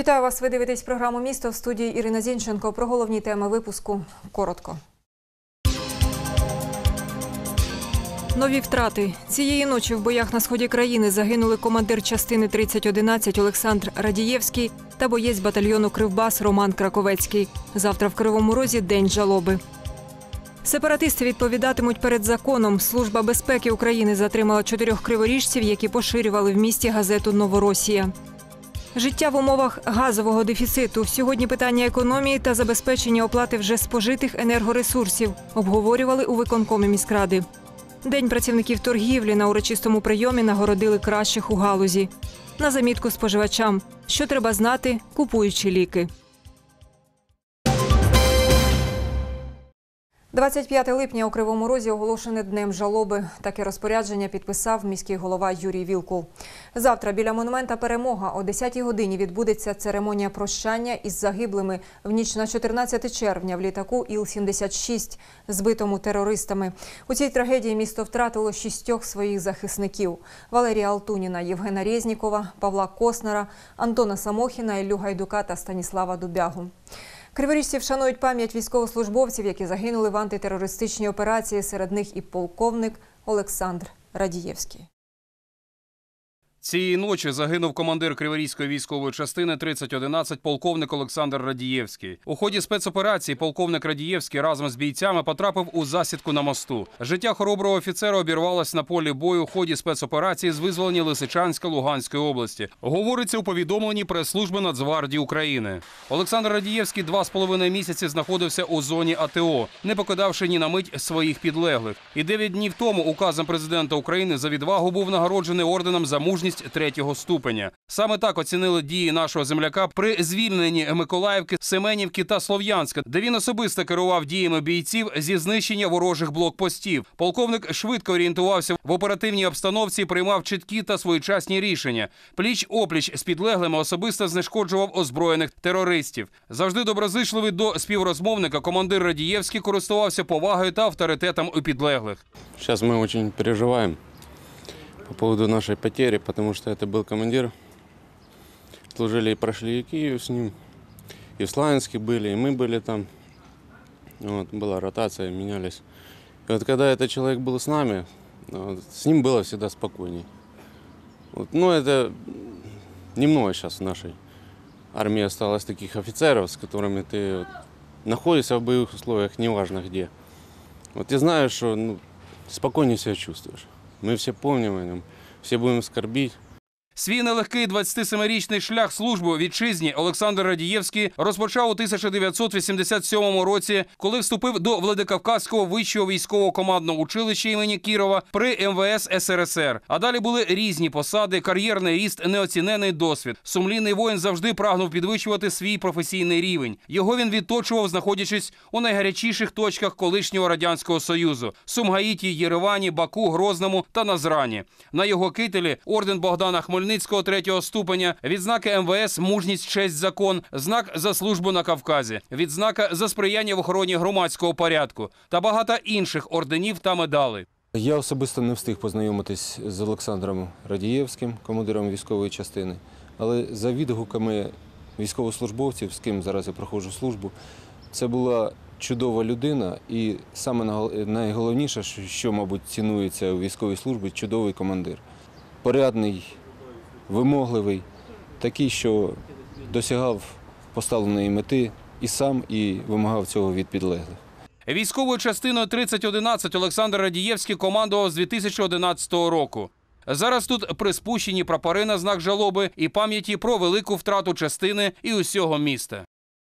Вітаю вас, ви дивитесь програму «Місто», в студії Ірина Зінченко. Про головні теми випуску коротко. Нові втрати. Цієї ночі в боях на сході країни загинули командир частини 3011 Олександр Радієвський та боєць батальйону «Кривбас» Роман Краковецький. Завтра в Кривому Розі – день жалоби. Сепаратисти відповідатимуть перед законом. Служба безпеки України затримала 4 криворіжців, які поширювали в місті газету «Новоросія». Життя в умовах газового дефіциту. Сьогодні питання економії та забезпечення оплати вже спожитих енергоресурсів обговорювали у виконкомі міськради. День працівників торгівлі. На урочистому прийомі нагородили кращих у галузі. На замітку споживачам. Що треба знати, купуючи ліки. 25 липня у Кривому Розі оголошене днем жалоби. Таке розпорядження підписав міський голова Юрій Вілкул. Завтра біля монумента «Перемога» о 10-й годині відбудеться церемонія прощання із загиблими в ніч на 14 червня в літаку Іл-76, збитому терористами. У цій трагедії місто втратило 6 своїх захисників – Валерія Алтуніна, Євгена Резнікова, Павла Коснера, Антона Самохіна, Іллю Гайдука та Станіслава Дубягу. Криворіжці вшанують пам'ять військовослужбовців, які загинули в антитерористичній операції. Серед них і полковник Олександр Радієвський. Цієї ночі загинув командир Криворізької військової частини 3011 полковник Олександр Радієвський. У ході спецоперації полковник Радієвський разом з бійцями потрапив у засідку на мосту. Життя хороброго офіцера обірвалось на полі бою у ході спецоперації з визволення Лисичанська Луганської області. Говориться у повідомленні прес-служби Нацгвардії України. Олександр Радієвський 2,5 місяці знаходився у зоні АТО, не покидавши ні на мить своїх підлеглих. І 9 днів тому указом президента України за відвагу був нагороджений орденом за мужність 3-го ступеня. Саме так оцінили дії нашого земляка при звільненні Миколаївки, Семенівки та Слов'янська, де він особисто керував діями бійців зі знищення ворожих блокпостів. Полковник швидко орієнтувався в оперативній обстановці і приймав чіткі та своєчасні рішення. Пліч-опліч з підлеглими особисто знешкоджував озброєних терористів. Завжди доброзичливий до співрозмовника, командир Радієвський користувався повагою та авторитетом у підлеглих. Зараз ми дуже переживаємо по поводу нашей потери, потому что это был командир. Служили и прошли и Киев с ним, и в Славянске были, и мы были там. Вот, была ротация, менялись. И вот когда этот человек был с нами, вот, с ним было всегда спокойней. Вот, ну, это немного сейчас в нашей армии осталось таких офицеров, с которыми ты вот находишься в боевых условиях, неважно где. Вот я знаю, что спокойнее себя чувствуешь. Ми всі пам'ятаємо, всі будемо скорбіти. Свій нелегкий 27-річний шлях служби вітчизні Олександр Радієвський розпочав у 1987 році, коли вступив до Владикавказського вищого військового командного училища імені Кірова при МВС СРСР. А далі були різні посади, кар'єрний ріст, неоцінений досвід. Сумлінний воїн завжди прагнув підвищувати свій професійний рівень. Його він відточував, знаходячись у найгарячіших точках колишнього Радянського Союзу – Сумгаїті, Єревані, Баку, Грозному та Назрані. На його кителі орден Богдана Хмельницького 3-го ступеня, відзнаки МВС «Мужність, честь, закон», знак «За службу на Кавказі», відзнака «За сприяння в охороні громадського порядку» та багато інших орденів та медалей. Я особисто не встиг познайомитись з Олександром Радієвським, командиром військової частини, але за відгуками військовослужбовців, з ким зараз я проходжу службу, це була чудова людина і саме найголовніше, що, мабуть, цінується у військовій службі – чудовий командир. Порядний, вимогливий, такий, що досягав поставленої мети і сам, і вимагав цього від підлеглих. Військовою частиною 3011 Олександр Радієвський командував з 2011 року. Зараз тут приспущені прапори на знак жалоби і пам'яті про велику втрату частини і усього міста.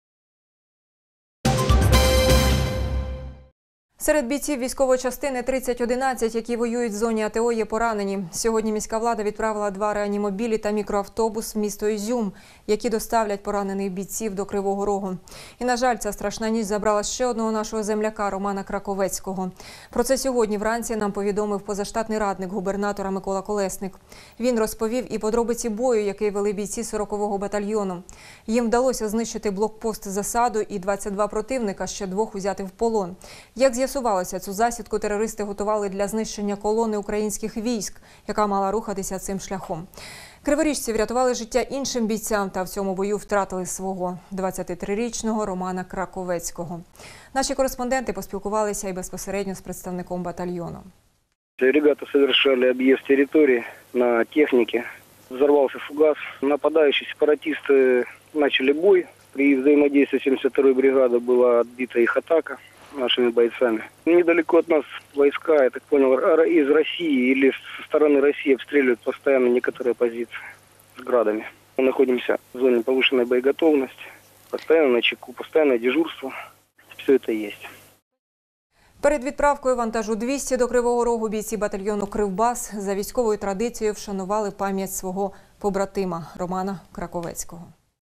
Серед бійців військової частини 3011, які воюють в зоні АТО, є поранені. Сьогодні міська влада відправила 2 реанімобілі та мікроавтобус в місто Ізюм, які доставлять поранених бійців до Кривого Рогу. І, на жаль, ця страшна ніч забрала ще одного нашого земляка Романа Краковецького. Про це сьогодні вранці нам повідомив позаштатний радник губернатора Микола Колесник. Він розповів і подробиці бою, який вели бійці 40-го батальйону. Їм вдалося знищити блокпост засаду і 22 противника, ще 2 узяти в полон. Як з'ясувалося, цю засідку терористи готували для знищення колони українських військ, яка мала рухатися цим шляхом. Криворіжці врятували життя іншим бійцям та в цьому бою втратили свого 23-річного Романа Краковецького. Наші кореспонденти поспілкувалися і безпосередньо з представником батальйону. Ребята совершали объезд территории на технике. Взорвался фугас. Нападающие сепаратисты начали бой. При взаимодействии 72-й бригады была отбита их атака нашими бойцами. Недалеко от нас войска, я так понял, из России или со стороны России обстреливают постоянно некоторые позиции с градами. Мы находимся в зоне повышенной боеготовности. Постоянно на чеку, постоянное дежурство. Все это есть. Перед відправкою вантажу 200 до Кривого Рогу бійці батальйону «Кривбас» за військовою традицією вшанували пам'ять свого побратима Романа Краковецького.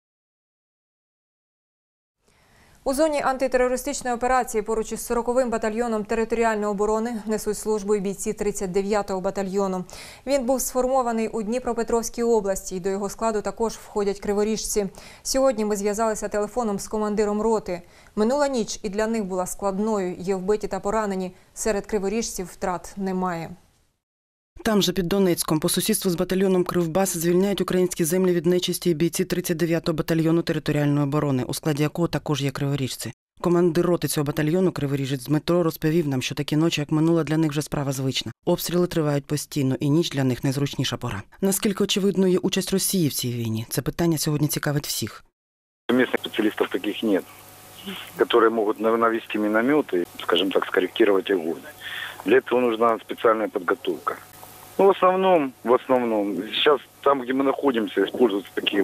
У зоні антитерористичної операції поруч із 40-м батальйоном територіальної оборони несуть службу і бійці 39-го батальйону. Він був сформований у Дніпропетровській області, і до його складу також входять криворіжці. Сьогодні ми зв'язалися телефоном з командиром роти. Минула ніч і для них була складною, є вбиті та поранені. Серед криворіжців втрат немає. Там же, під Донецьком, по сусідству з батальйоном «Кривбас» звільняють українські землі від нечисті бійці 39-го батальйону територіальної оборони, у складі якого також є криворіжці. Командир роти цього батальйону, криворіжець Дмитро, розповів нам, що такі ночі, як минула, для них вже справа звична. Обстріли тривають постійно, і ніч для них найзручніша пора. Наскільки очевидною є участь Росії в цій війні? Це питання сьогодні цікавить всіх. Местных специалистов таких нет, которые могут навести минометы, скажем так, скорректировать огонь. Для этого нужна специальная подготовка. Ну, в основном, сейчас там, где мы находимся, используются такие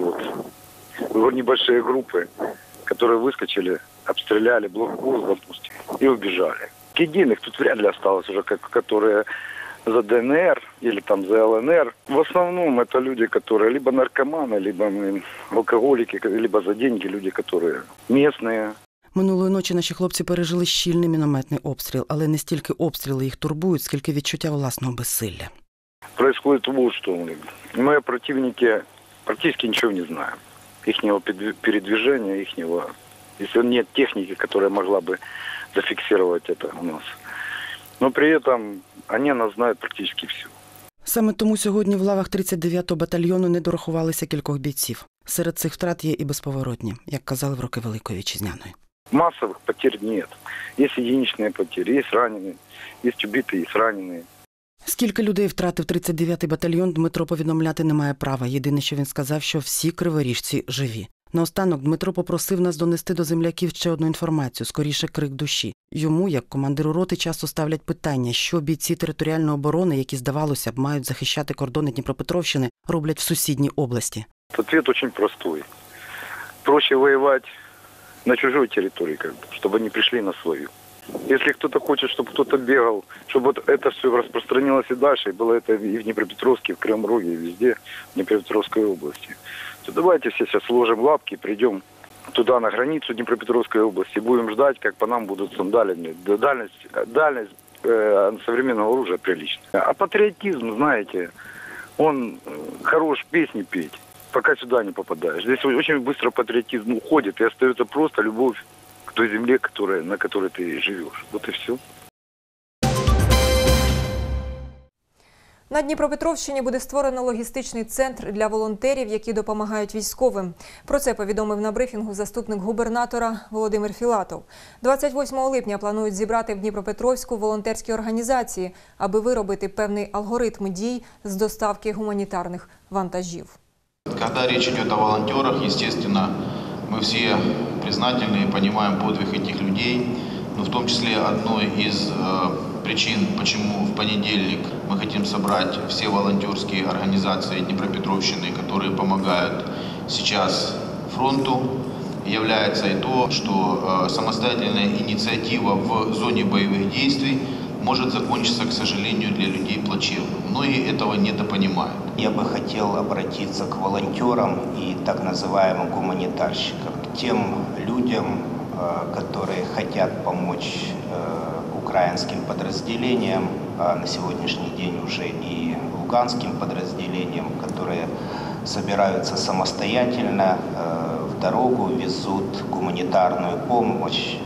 вот небольшие группы, которые выскочили, обстреляли блокпост, допустим, и убежали. Единых тут вряд ли осталось уже, которые за ДНР или там за ЛНР. В основном это люди, которые либо наркоманы, либо алкоголики, либо за деньги люди, которые местные. Минулої ночі наші хлопці пережили щільний мінометний обстріл, але не стільки обстріли їх турбують, скільки відчуття власного безсилля. Происходит вот что. Мы о противнике практически ничего не знаем. Ихнего передвижения, если нет техники, которая могла бы зафиксировать это у нас. Но при этом они нас знают практически все. Саме тому сьогодні в лавах 39-го батальйону не дорахувалися кількох бійців. Серед цих втрат є і безповоротні, як казали в роки Великої Вітчизняної. Массовых потерь нет. Есть единичные потери, есть раненые, есть убитые, есть раненые. Скільки людей втратив 39-й батальйон, Дмитро повідомляти не має права. Єдине, що він сказав, що всі криворіжці живі. Наостанок Дмитро попросив нас донести до земляків ще одну інформацію, скоріше крик душі. Йому, як командиру роти, часто ставлять питання, що бійці територіальної оборони, які, здавалося б, мають захищати кордони Дніпропетровщини, роблять в сусідній області. Ответ дуже простой. Проще воювати на чужой территории, чтобы они пришли на свою. Если кто-то хочет, чтобы кто-то бегал, чтобы вот это все распространилось и дальше, и было это и в Днепропетровске, и в Кривом Роге, и везде, в Днепропетровской области, то давайте все сейчас сложим лапки, придем туда, на границу Днепропетровской области, будем ждать, как по нам будут сандалиями. Дальность современного оружия приличная. А патриотизм, знаете, он хорош песни петь, пока сюда не попадаешь. Здесь очень быстро патриотизм уходит, и остается просто любовь к той земле, на которой ты живешь. Вот и все. На Дніпропетровщині буде створено логістичний центр для волонтерів, які допомагають військовим. Про це повідомив на брифінгу заступник губернатора Володимир Філатов. 28 липня планують зібрати в Дніпропетровську волонтерські організації, аби виробити певний алгоритм дій з доставки гуманітарних вантажів. Когда речь идет о волонтерах, естественно, мы все признательны и понимаем подвиг этих людей, но в том числе одной из причин, почему в понедельник мы хотим собрать все волонтерские организации Днепропетровщины, которые помогают сейчас фронту, является и то, что самостоятельная инициатива в зоне боевых действий может закончиться, к сожалению, для людей плачевно. Многие этого недопонимают. Я бы хотел обратиться к волонтерам и так называемым гуманитарщикам, к тем людям, которые хотят помочь украинским подразделениям, а на сегодняшний день уже и луганским подразделениям, которые собираются самостоятельно в дорогу, везут гуманитарную помощь,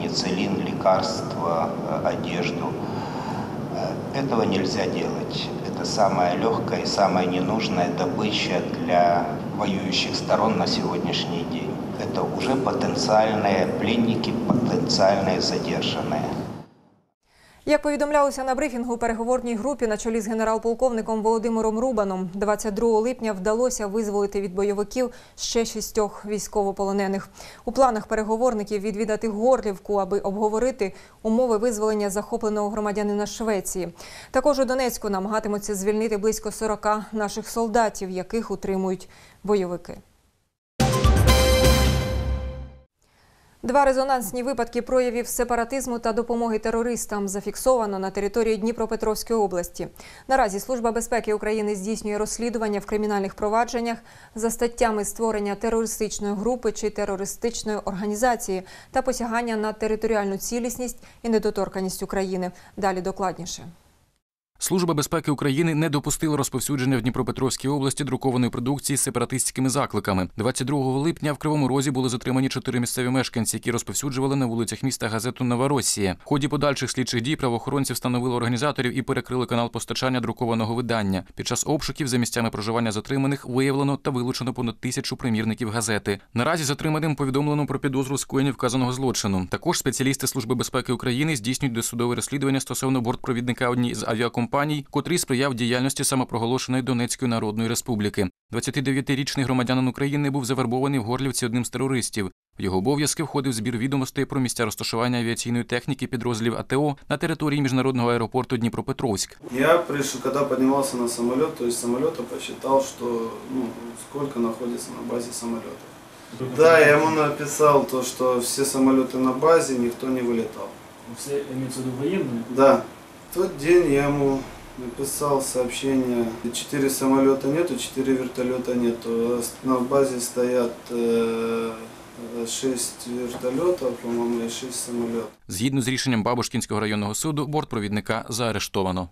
пенициллин, лекарства, одежду. Этого нельзя делать. это самая легкая и самая ненужная добыча для воюющих сторон на сегодняшний день. Это уже потенциальные пленники, потенциальные задержанные. Як повідомлялося на брифінгу у переговорній групі на чолі з генерал-полковником Володимиром Рубаном, 22 липня вдалося визволити від бойовиків ще 6 військовополонених. У планах переговорників відвідати Горлівку, аби обговорити умови визволення захопленого громадянина Швеції. Також у Донецьку намагатимуться звільнити близько 40 наших солдатів, яких утримують бойовики. 2 резонансні випадки проявів сепаратизму та допомоги терористам зафіксовано на території Дніпропетровської області. Наразі Служба безпеки України здійснює розслідування в кримінальних провадженнях за статтями створення терористичної групи чи терористичної організації та посягання на територіальну цілісність і недоторканність України. Далі докладніше. Служба безпеки України не допустила розповсюдження в Дніпропетровській області друкованої продукції з сепаратистськими закликами. 22 липня в Кривому Розі були затримані 4 місцеві мешканці, які розповсюджували на вулицях міста газету «Новоросія». В ході подальших слідчих дій правоохоронці встановили організаторів і перекрили канал постачання друкованого видання. Під час обшуків за місцями проживання затриманих виявлено та вилучено понад 1000 примірників газети. Наразі затриманим повідомлено про підозру в скоєнні вказаного злочину. Також спеціалісти Служби безпеки України здійснюють досудове розслідування стосовно бортпровідника однієї з авіакомпаній, котрий сприяв діяльності самопроголошеної Донецької Народної Республіки. 29-річний громадянин України був завербований в Горлівці одним з терористів. В його обов'язки входив збір відомостей про місця розташування авіаційної техніки підрозділів АТО на території міжнародного аеропорту Дніпропетровськ. Я пришел, когда поднимался на самолет, то есть самолета посчитал, что сколько находится на базе самолета. Да, я ему написал то, что все самолеты на базе, никто не вылетал. Все имеется в виду военные? Да. В тот день я ему написал сообщение, 4 самолета нету, 4 вертолета нету. На базе стоят 6 вертольотів, по-моєму, і 6 самолітів. Згідно з рішенням Бабушкінського районного суду, бортпровідника заарештовано.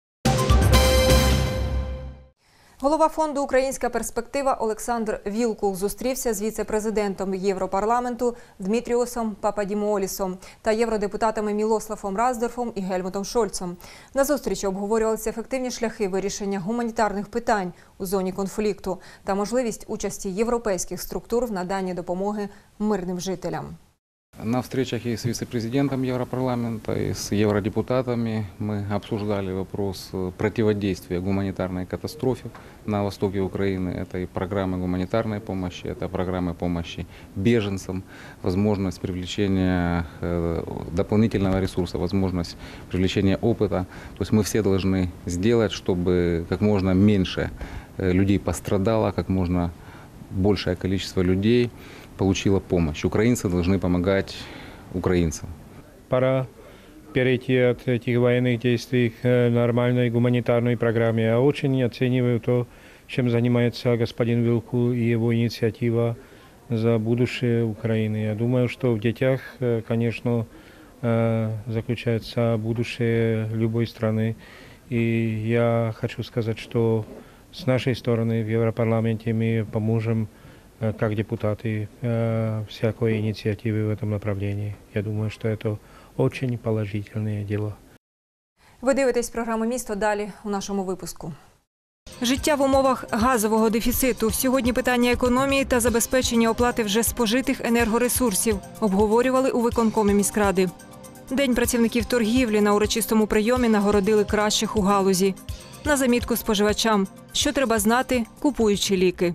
Голова фонду «Українська перспектива» Олександр Вілкул зустрівся з віце-президентом Європарламенту Дмитріосом Пападімоолісом та євродепутатами Мілославом Раздорфом і Гельмутом Шольцом. На зустрічі обговорювалися ефективні шляхи вирішення гуманітарних питань у зоні конфлікту та можливість участі європейських структур в наданні допомоги мирним жителям. На встречах и с вице-президентом Европарламента, и с евродепутатами мы обсуждали вопрос противодействия гуманитарной катастрофе на востоке Украины. Это и программы гуманитарной помощи, это программы помощи беженцам, возможность привлечения дополнительного ресурса, возможность привлечения опыта. То есть мы все должны сделать, чтобы как можно меньше людей пострадало, как можно большее количество людей получила помощь. Украинцы должны помогать украинцам. Пора перейти от этих военных действий к нормальной гуманитарной программе. Я очень оцениваю то, чем занимается господин Вилкул и его инициатива за будущее Украины. Я думаю, что в детях, конечно, заключается будущее любой страны. И я хочу сказать, что с нашей стороны в Европарламенте мы поможем как депутаты всякой инициативы в этом направлении. Я думаю, что это очень положительное дело. Ви дивитесь програму «Місто», далі у нашому випуску. Життя в умовах газового дефіциту. Сьогодні питання економії та забезпечення оплати вже спожитих енергоресурсів обговорювали у виконкомі міськради. День працівників торгівлі на урочистому прийомі нагородили кращих у галузі. На замітку споживачам, що треба знати, купуючи ліки.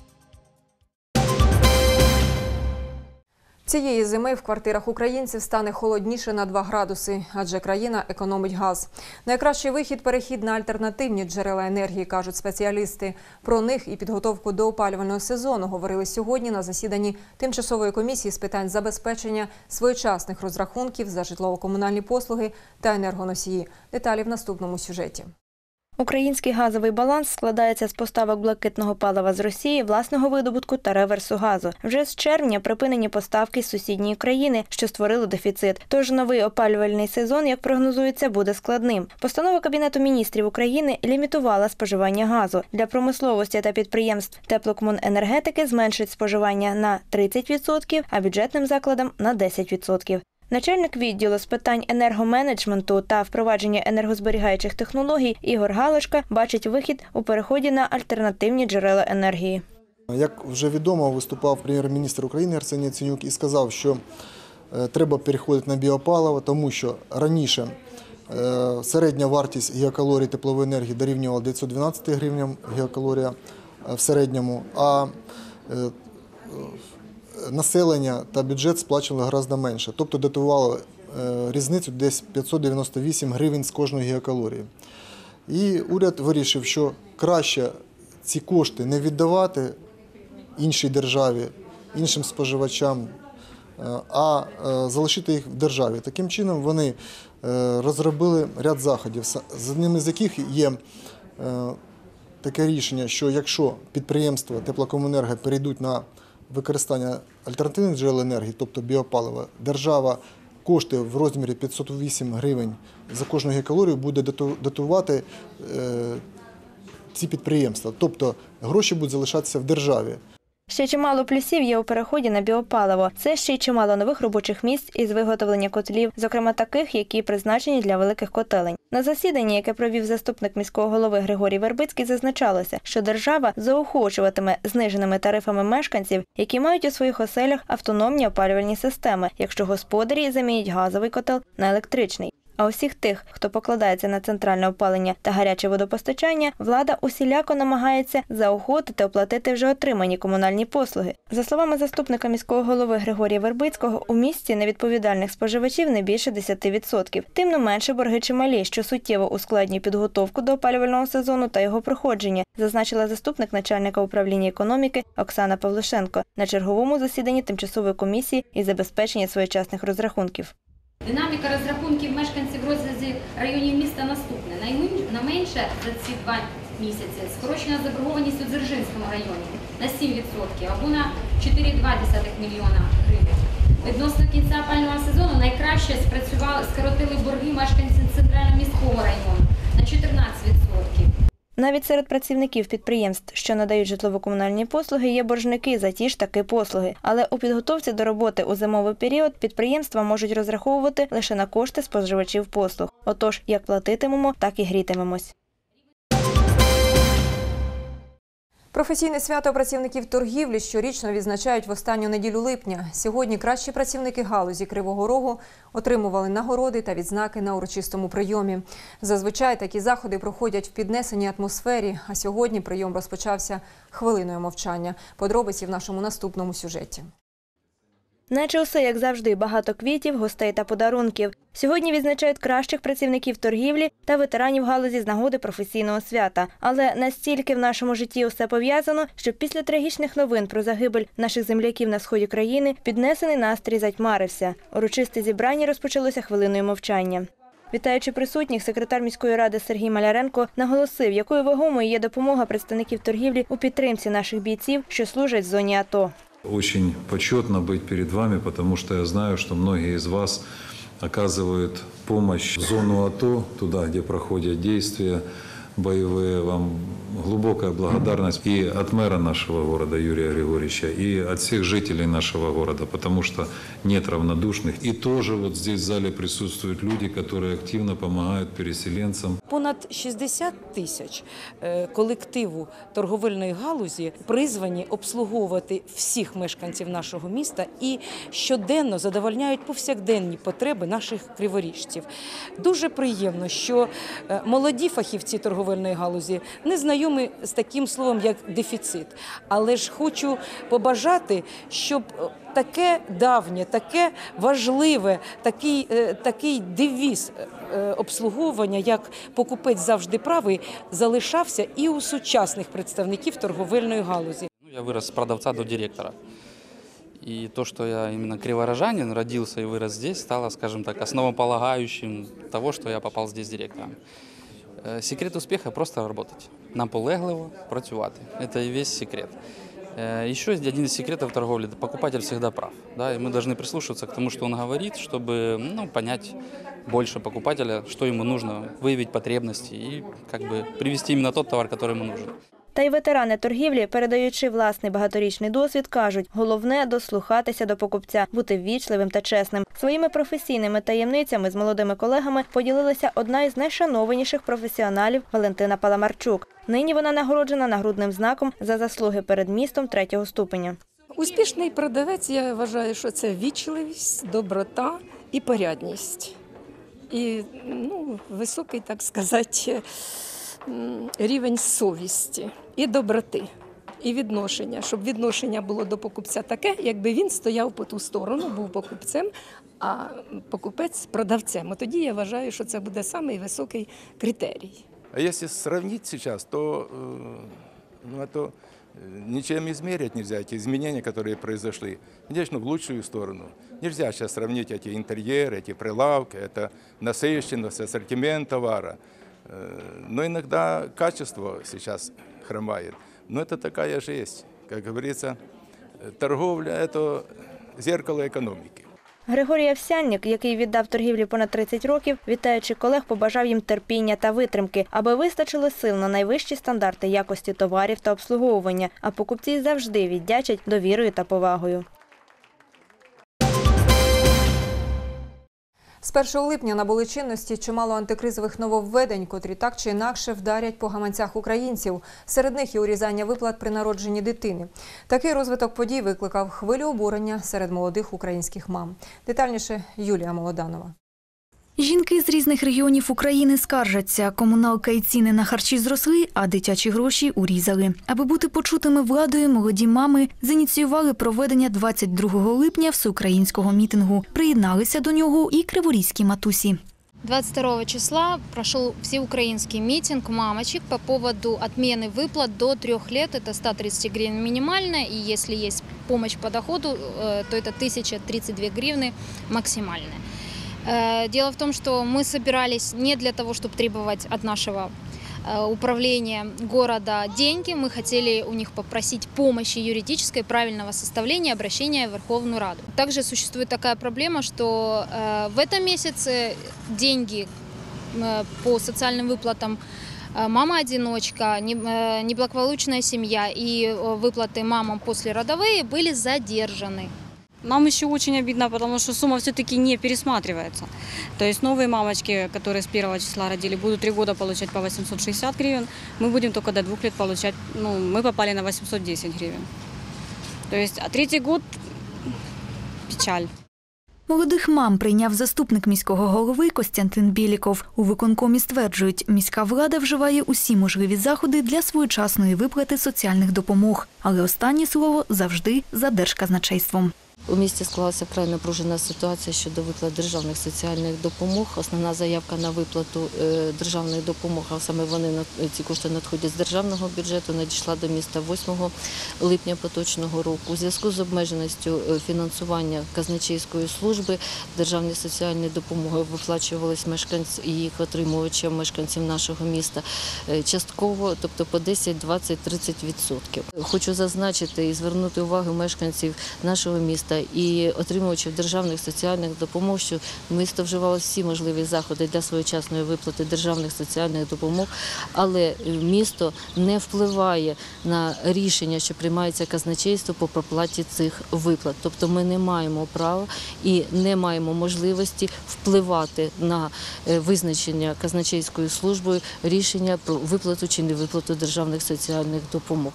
Цієї зими в квартирах українців стане холодніше на 2 градуси, адже країна економить газ. Найкращий вихід – перехід на альтернативні джерела енергії, кажуть спеціалісти. Про них і підготовку до опалювального сезону говорили сьогодні на засіданні Тимчасової комісії з питань забезпечення своєчасних розрахунків за житлово-комунальні послуги та енергоносії. Деталі в наступному сюжеті. Український газовий баланс складається з поставок блакитного палива з Росії, власного видобутку та реверсу газу. Вже з червня припинені поставки з сусідньої країни, що створило дефіцит. Тож новий опалювальний сезон, як прогнозується, буде складним. Постанова Кабінету міністрів України лімітувала споживання газу. Для промисловості та підприємств теплокомуненергетики зменшить споживання на 30%, а бюджетним закладам – на 10%. Начальник відділу з питань енергоменеджменту та впровадження енергозберігаючих технологій Ігор Галушка бачить вихід у переході на альтернативні джерела енергії. Як вже відомо, виступав прем'єр-міністр України Арсеній Яценюк і сказав, що треба переходити на біопаливо, тому що раніше середня вартість гігакалорій теплової енергії дорівнювала 912 гривням гігакалорія в середньому, а населення та бюджет сплачували гораздо менше, тобто дотували різницю десь 598 гривень з кожної гігакалорії. І уряд вирішив, що краще ці кошти не віддавати іншій державі, іншим споживачам, а залишити їх в державі. Таким чином вони розробили ряд заходів, з одним з яких є таке рішення, що якщо підприємства теплокомуненерго перейдуть на використання альтернативних джерел енергії, тобто біопалива, держава кошти в розмірі 508 гривень за кожну гігакалорію буде дотувати ці підприємства. Тобто гроші будуть залишатися в державі. Ще чимало плюсів є у переході на біопаливо. Це ще й чимало нових робочих місць із виготовлення котлів, зокрема таких, які призначені для великих котелень. На засіданні, яке провів заступник міського голови Григорій Вербицький, зазначалося, що держава заохочуватиме зниженими тарифами мешканців, які мають у своїх оселях автономні опалювальні системи, якщо господарі замінять газовий котел на електричний. А усіх тих, хто покладається на центральне опалення та гаряче водопостачання, влада усіляко намагається заохотити оплатити вже отримані комунальні послуги. За словами заступника міського голови Григорія Вербицького, у місті невідповідальних споживачів не більше 10%. Тим не менше борги чималі, що суттєво ускладнює підготовку до опалювального сезону та його проходження, зазначила заступник начальника управління економіки Оксана Павлушенко на черговому засіданні тимчасової комісії із забезпечення своєчасних розрахунків. Динаміка розрахунків мешканців в розрізі районів міста наступне. Найменше за ці 2 місяці скорочена заборгованість у Дзержинському районі на 7% або на 4,2 мільйона гривень. Відносно кінця опалювального сезону найкраще скоротили борги мешканців Центрального міського району на 14%. Навіть серед працівників підприємств, що надають житлово-комунальні послуги, є боржники за ті ж таки послуги. Але у підготовці до роботи у зимовий період підприємства можуть розраховувати лише на кошти споживачів послуг. Отож, як платитимемо, так і грітимемось. Професійне свято працівників торгівлі щорічно відзначають в останню неділю липня. Сьогодні кращі працівники галузі Кривого Рогу отримували нагороди та відзнаки на урочистому прийомі. Зазвичай такі заходи проходять в піднесеній атмосфері, а сьогодні прийом розпочався хвилиною мовчання. Подробиці в нашому наступному сюжеті. Наче усе, як завжди, багато квітів, гостей та подарунків. Сьогодні відзначають кращих працівників торгівлі та ветеранів галузі з нагоди професійного свята. Але настільки в нашому житті усе пов'язано, що після трагічних новин про загибель наших земляків на сході країни піднесений настрій затьмарився. Урочисте зібрання розпочалося хвилиною мовчання. Вітаючи присутніх, секретар міської ради Сергій Маляренко наголосив, якою вагомою є допомога представників торгівлі у підтримці наших бійців, що служать в зоні АТО. Очень почетно быть перед вами, потому что я знаю, что многие из вас оказывают помощь в зону АТО, туда, где проходят действия боевые. Вам глубокая благодарность и от мэра нашего города Юрия Григорьевича, и от всех жителей нашего города, потому что нет равнодушных. И тоже вот здесь в зале присутствуют люди, которые активно помогают переселенцам. Понад 60 тисяч колективу торговельної галузі призвані обслуговувати всіх мешканців нашого міста і щоденно задовольняють повсякденні потреби наших криворіжців. Дуже приємно, що молоді фахівці торговельної галузі не знайомі з таким словом, як дефіцит. Але ж хочу побажати, щоб таке давнє, таке важливе, такий девіз обслуговування, як покупець завжди правий, залишався і у сучасних представників торговельної галузі. Я вырос с продавца до директора. И то, что я именно криворожанин, родился и вырос здесь, стало, скажем так, основополагающим того, что я попал здесь директором. Секрет успеха – просто работать. Наполегливо працювати. Это и весь секрет. Еще один из секретов торговли – покупатель всегда прав. Да? И мы должны прислушиваться к тому, что он говорит, чтобы понять больше покупателя, что ему нужно, выявить потребности и привести именно тот товар, который ему нужен. Та й ветерани торгівлі, передаючи власний багаторічний досвід, кажуть, головне – дослухатися до покупця, бути ввічливим та чесним. Своїми професійними таємницями з молодими колегами поділилася одна із найшанованіших професіоналів Валентина Паламарчук. Нині вона нагороджена нагрудним знаком за заслуги перед містом 3-го ступеня. Успішний продавець, я вважаю, що це вічливість, доброта і порядність. І високий, так сказати, рівень совісті і доброти, і відношення. Щоб відношення було до покупця таке, якби він стояв по ту сторону, був покупцем, а покупець – продавцем. От тоді я вважаю, що це буде самий високий критерій. А если сравнить сейчас, то это ничем измерить нельзя, эти изменения, которые произошли, конечно, в лучшую сторону. Нельзя сейчас сравнить эти интерьеры, эти прилавки, это насыщенность, ассортимент товара. Но иногда качество сейчас хромает. Но это такая жизнь. Как говорится, торговля – это зеркало экономики. Григорій Овсянник, який віддав торгівлі понад 30 років, вітаючи колег, побажав їм терпіння та витримки, аби вистачило сил на найвищі стандарти якості товарів та обслуговування, а покупці завжди віддячать довірою та повагою. З 1 липня набули чинності чимало антикризових нововведень, котрі так чи інакше вдарять по гаманцях українців. Серед них і урізання виплат при народженні дитини. Такий розвиток подій викликав хвилю обурення серед молодих українських мам. Детальніше Юлія Молоданова. Жінки з різних регіонів України скаржаться. Комуналка і ціни на харчі зросли, а дитячі гроші урізали. Аби бути почутими владою, молоді мами зініціювали проведення 22 липня всеукраїнського мітингу. Приєдналися до нього і криворізькі матусі. 22 числа прошел всеукраинский митинг мамочек по поводу отмены выплат до 3 лет. Это 130 гривен минимальная, и если есть помощь по доходу, то это 1032 гривны максимальная. Дело в том, что мы собирались не для того, чтобы требовать от нашего управления города деньги. Мы хотели у них попросить помощи юридической, правильного составления, обращения в Верховную Раду. Также существует такая проблема, что в этом месяце деньги по социальным выплатам мама-одиночка, неблагополучная семья и выплаты мамам послеродовые были задержаны. Нам еще очень обидно, потому что сумма все-таки не пересматривается. То есть новые мамочки, которые с 1 числа родили, будут 3 года получать по 860 гривен. Мы будем только до 2 лет получать, мы попали на 810 гривен. То есть, а 3-й год – печаль. Молодих мам прийняв заступник міського голови Костянтин Біліков. У виконкомі стверджують, міська влада вживає усі можливі заходи для своєчасної виплати соціальних допомог. Але останнє слово завжди за Держказначейством. У місті склалася вкрай напружена ситуація щодо виплат державних соціальних допомог. Основна заявка на виплату державної допомоги, а саме ці кошти надходять з державного бюджету, надійшла до міста 8 липня поточного року. У зв'язку з обмеженістю фінансування казначейської служби державні соціальні допомоги виплачувались і їх отримувачам мешканців нашого міста частково, тобто по 10, 20, 30%. Хочу зазначити і звернути увагу мешканців нашого міста і отримувачів державних соціальних допомог, що місто вживало всі можливі заходи для своєчасної виплати державних соціальних допомог, але місто не впливає на рішення, що приймається казначейство по проплаті цих виплат. Тобто ми не маємо права і не маємо можливості впливати на визначення казначейською службою рішення про виплату чи невиплату державних соціальних допомог.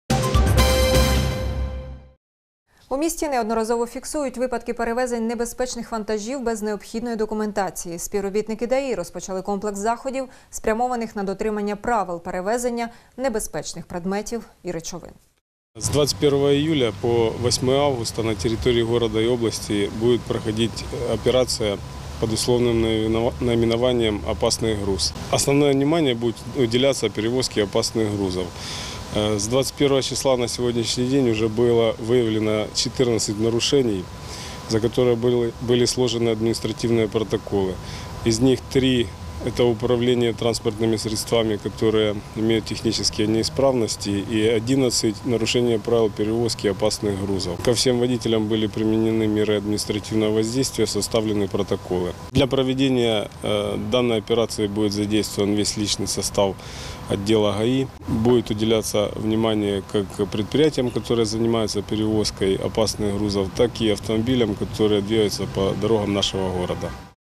У місті неодноразово фіксують випадки перевезень небезпечних вантажів без необхідної документації. Співробітники ДАІ розпочали комплекс заходів, спрямованих на дотримання правил перевезення небезпечних предметів і речовин. С 21 июля по 8 августа на территории города и области будет проходить операция под условным наименованием «Опасный груз». Основное внимание будет уделяться перевозке опасных грузов. С 21 числа на сегодняшний день уже было выявлено 14 нарушений, за которые были сложены административные протоколы. Из них 3 Это управление транспортными средствами, которые имеют технические неисправности, и 11 нарушения правил перевозки опасных грузов. Ко всем водителям были применены меры административного воздействия, составлены протоколы. Для проведения данной операции будет задействован весь личный состав отдела ГАИ. Будет уделяться внимание как предприятиям, которые занимаются перевозкой опасных грузов, так и автомобилям, которые двигаются по дорогам нашего города.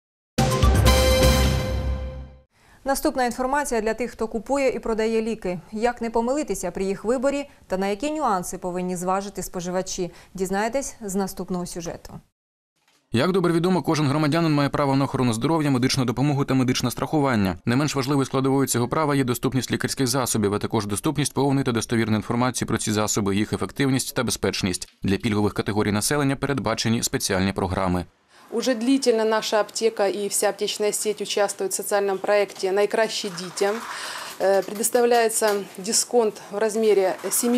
Наступна інформація для тих, хто купує і продає ліки. Як не помилитися при їх виборі та на які нюанси повинні зважити споживачі. Дізнаєтесь з наступного сюжету. Як добре відомо, кожен громадянин має право на охорону здоров'я, медичну допомогу та медичне страхування. Не менш важливою складовою цього права є доступність лікарських засобів, а також доступність повної та достовірної інформації про ці засоби, їх ефективність та безпечність. Для пільгових категорій населення передбачені спеціальні програми. Уже длительно наша аптека и вся аптечная сеть участвуют в социальном проекте «Найкраще дітям». Предоставляется дисконт в размере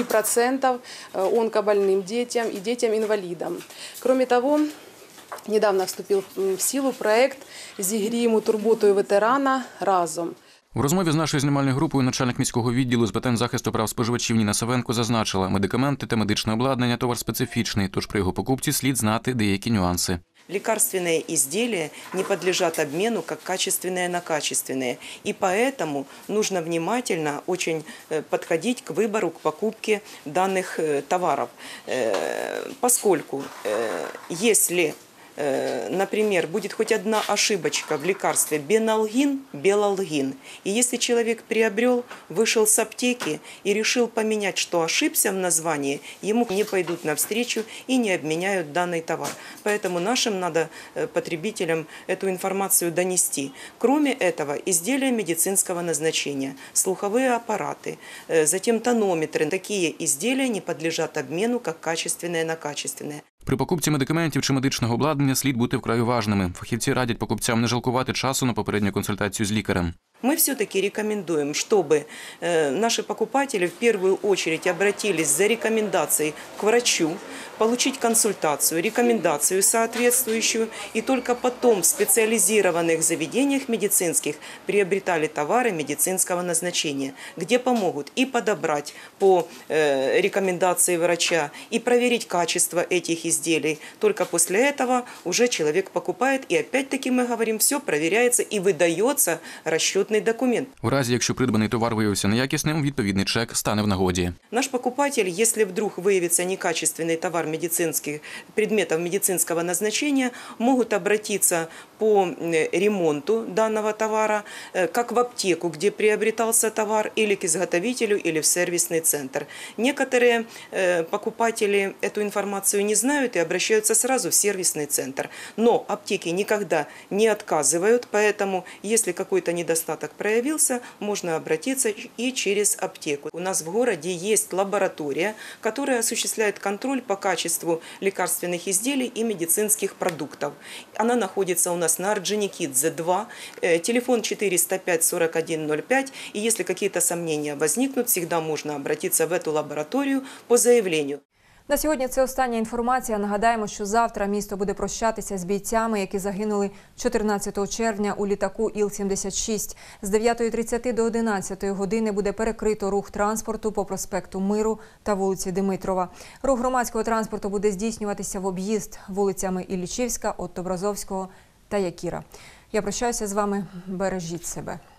7% онкобольным детям и детям-инвалидам. Кроме того, недавно вступил в силу проект «Зігріємо турботою ветерана разом». В розмові з нашою знімальною групою начальник міського відділу з питань захисту прав споживачів Ніна Савенко зазначила, медикаменти та медичне обладнання – товар специфічний, тож при його покупці слід знати деякі нюанси. Лекарственные изделия не подлежат обмену как качественные на качественные. И поэтому нужно внимательно очень подходить к выбору, к покупке данных товаров. Поскольку если, например, будет хоть одна ошибочка в лекарстве беналгин, белалгин, и если человек приобрел, вышел с аптеки и решил поменять, что ошибся в названии, ему не пойдут навстречу и не обменяют данный товар. Поэтому нашим надо потребителям эту информацию донести. Кроме этого, изделия медицинского назначения, слуховые аппараты, затем тонометры, такие изделия не подлежат обмену как качественные на качественные. При покупці медикаментів чи медичного обладнання слід бути вкрай уважними. Фахівці радять покупцям не жалкувати часу на попередню консультацію з лікарем. Мы все-таки рекомендуем, чтобы наши покупатели в первую очередь обратились за рекомендацией к врачу, получить консультацию, рекомендацию соответствующую, и только потом в специализированных заведениях медицинских приобретали товары медицинского назначения, где помогут и подобрать по рекомендации врача, и проверить качество этих изделий. Только после этого уже человек покупает, и опять-таки мы говорим, все проверяется и выдается расчетный документ. В разі, якщо придбаний товар виявився неякісним, відповідний чек стане в нагоді. Наш покупатель, если вдруг выявится некачественный товар медицинских предметов медицинского назначения, могут обратиться по ремонту данного товара, как в аптеку, где приобретался товар, или к изготовителю, или в сервисный центр. Некоторые покупатели эту информацию не знают и обращаются сразу в сервисный центр. Но аптеки никогда не отказывают, поэтому если какой-то недостаток проявился, можно обратиться и через аптеку. У нас в городе есть лаборатория, которая осуществляет контроль по качеству лекарственных изделий и медицинских продуктов. Она находится у нас на Орджоникидзе 2, телефон 405-4105, и если какие-то сомнения возникнут, всегда можно обратиться в эту лабораторию по заявлению. На сьогодні це остання інформація. Нагадаємо, що завтра місто буде прощатися з бійцями, які загинули 14 червня у літаку Іл-76. З 9:30 до 11 години буде перекрито рух транспорту по проспекту Миру та вулиці Димитрова. Рух громадського транспорту буде здійснюватися в об'їзд вулицями Іллічівська, Отто Бразовського та Якіра. Я прощаюся з вами. Бережіть себе.